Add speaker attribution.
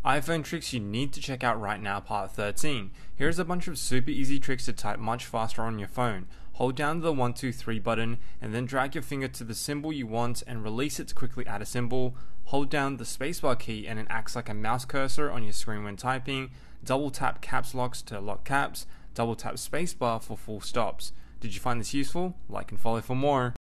Speaker 1: iPhone tricks you need to check out right now, part 13. Here's a bunch of super easy tricks to type much faster on your phone. Hold down the 1, 2, 3 button and then drag your finger to the symbol you want and release it to quickly add a symbol. Hold down the spacebar key and it acts like a mouse cursor on your screen when typing. Double tap caps locks to lock caps. Double tap spacebar for full stops. Did you find this useful? Like and follow for more.